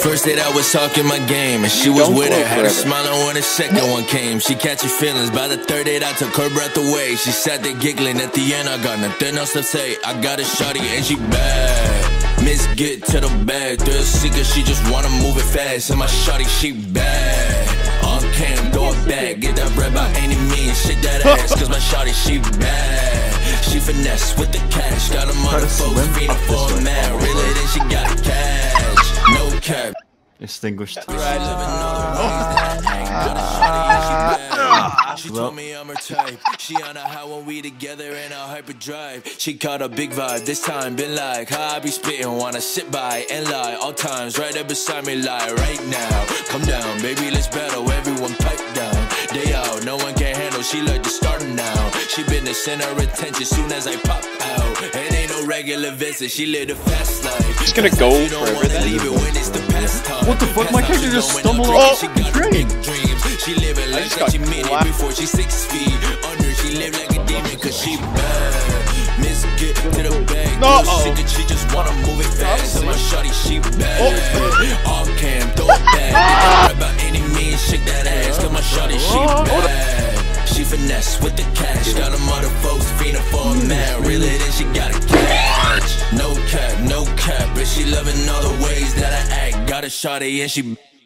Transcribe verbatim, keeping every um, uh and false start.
First date I was talking my game, and she was with her. Had her smiling when the second one came. She catching feelings. By the third date I took her breath away. She sat there giggling. At the end I got nothing else to say. I got a shawty and she bad. Miss get to the bag. Thrill seeker, she just wanna move it fast. And my shawty, she bad. On cam, throw it back. Get that bread by any means. Shake that ass, cause my shawty, she bad. She finesse with the cash. Got a motherfucker feeding for a man. Really, then she got cash. No cap. Extinguished. She told me I'm her type. She on a high when we together in a hyperdrive. She caught a big vibe. This time been like how I be spitting. Wanna sit by and lie. All times right there beside me. Lie right now. Come down, baby, let's battle. Everyone pipe down. Day out, no one can handle. She like to start now. She been the center of attention soon as I pop out. It ain't no regular visit. She live a fast life. She's gonna go forever then. What the fuck? My character just stumbled off the train. She living like that she made it before she six feet under. She live like a demon cause she bad. Miss get to the bag. No, she just wanna move it fast. And my shawty, she bad. All cam, throw it back. About any means, shake that ass. Cause my shawty, she bad. She finesse with the cash. Got a mother folks feeding for a man. Really, then she got a cash. No cap, no cap. But she loving all the ways that I act. Got a shawty and she